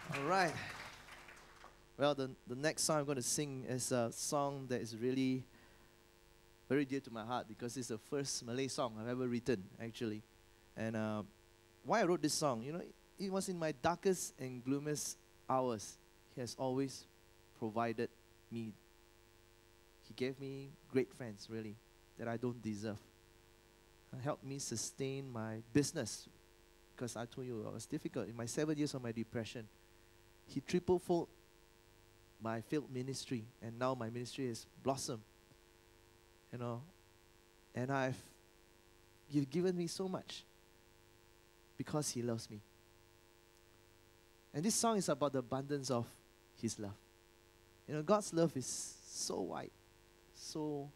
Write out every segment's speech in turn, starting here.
All right. Well, the next song I'm going to sing is a song that is really very dear to my heart because it's the first Malay song I've ever written, actually. And why I wrote this song, you know, it was in my darkest and gloomiest hours. He has always provided me. He gave me great friends, really, that I don't deserve. Helped me sustain my business because I told you it was difficult. In my 7 years of my depression, he triple-fold my failed ministry, and now my ministry has blossomed. You know, and you've given me so much because he loves me. And this song is about the abundance of his love. You know, God's love is so wide, so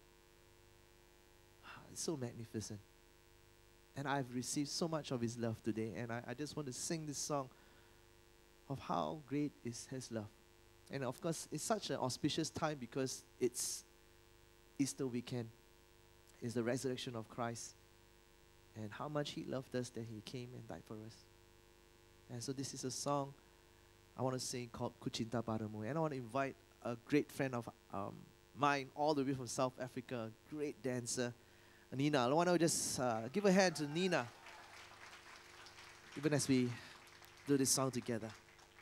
magnificent. And I've received so much of his love today, and I just want to sing this song of how great is his love. And of course, it's such an auspicious time because it's Easter weekend. It's the resurrection of Christ. And how much he loved us that he came and died for us. And so this is a song I want to sing called Ku Cinta Padamu. And I want to invite a great friend of mine all the way from South Africa, a great dancer, Nina. I want to just give a hand to Nina, even as we do this song together.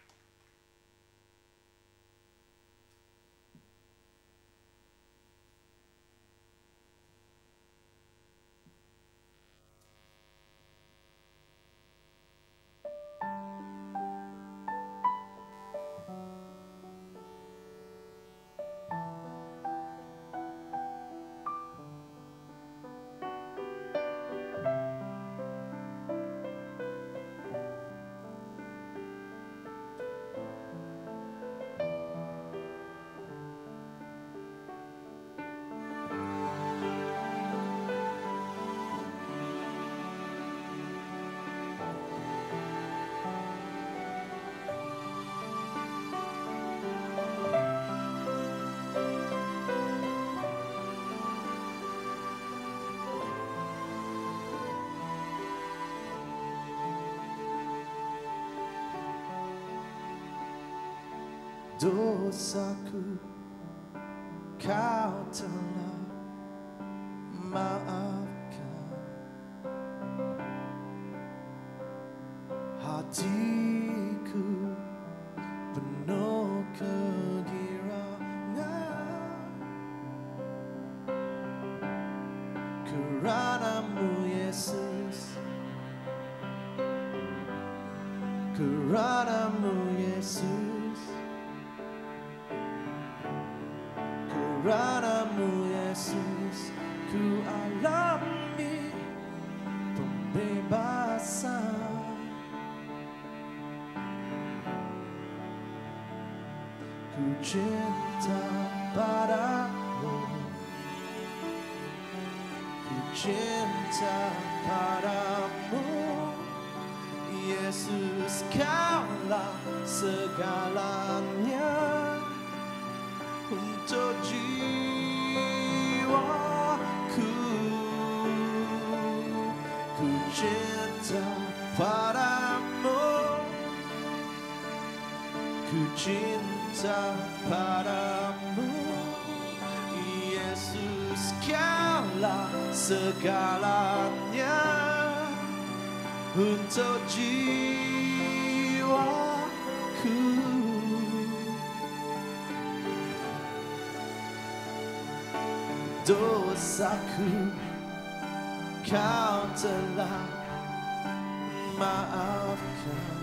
Dosaku kau telah maafkan, hatiku penuh kegirangan kerana-Mu Yesus, kerana-Mu Yesus. Kerana-Mu Yesus, ku alami pembebasan. Ku cinta padamu, ku cinta padamu, Yesus, Kaulah segalanya untuk jiwaku. Ku cinta padamu, ku cinta padamu, Yesus, Kaulah segalanya untuk jiwaku. Dosaku Kau telah maafkan,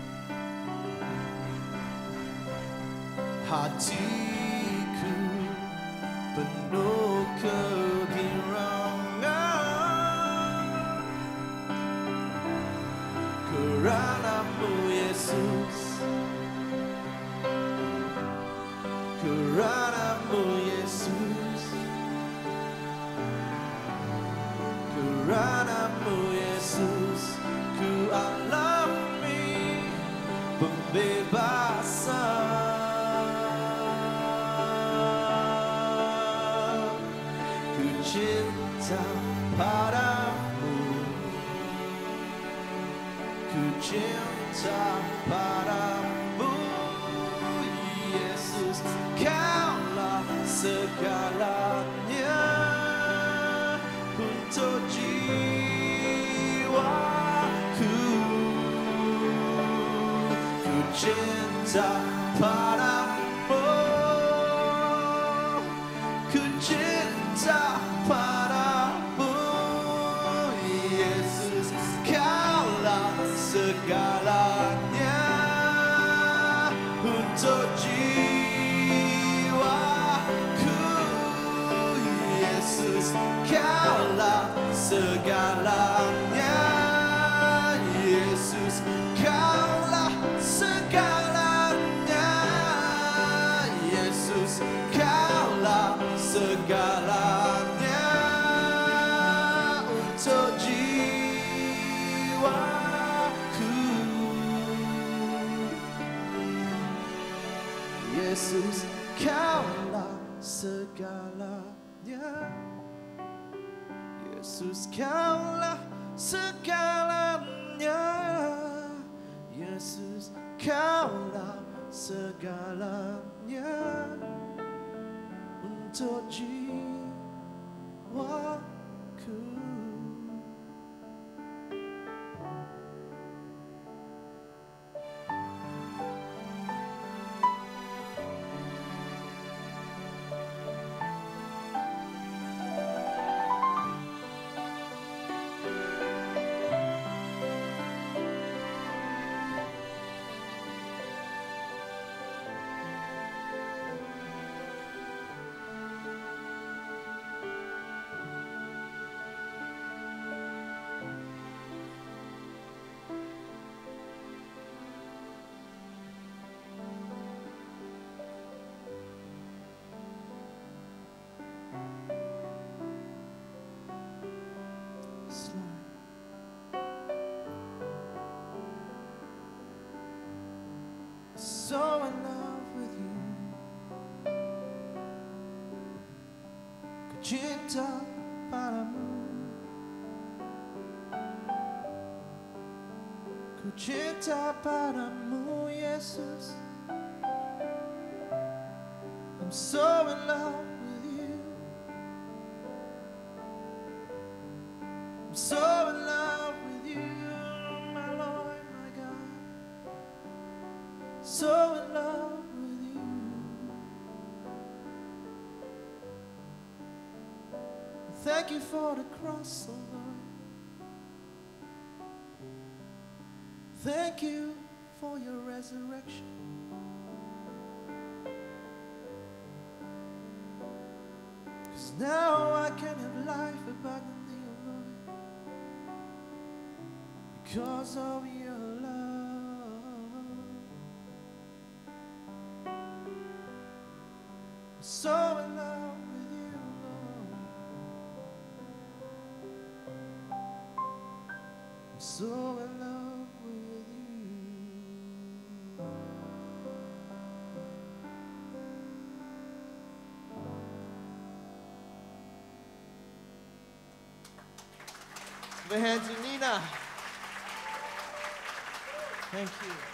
hatiku penuh kegirangan kerana-Mu Yesus, kerana-Mu Yesus, kerana-Mu Yesus, ku alami pembebasan. Ku cinta padamu, ku cinta padamu, segalanya untuk jiwaku. Ku cinta padamu, ku cinta padamu, Yesus, kaulah segalanya untuk jiwaku. Yesus, kaulah segalanya. Yesus, kaulah segalanya. Yesus, kaulah segalanya untuk jiwaku. Yesus, kaulah segalanya. Yesus, kaulah segalanya. Yesus, kaulah segalanya untuk jiwaku. So in love with you. Ku cinta padamu, ku cinta padamu, Yesus. I'm so in love with you. I'm so in love with you, my Lord, my God. So in love with you. Thank you for the cross, oh Lord. Thank you for your resurrection. Cause now I can have life abundantly, oh Lord, because of your love. So in love with you, Lord. I'm so in love with you. Give a hand to Nina. Thank you.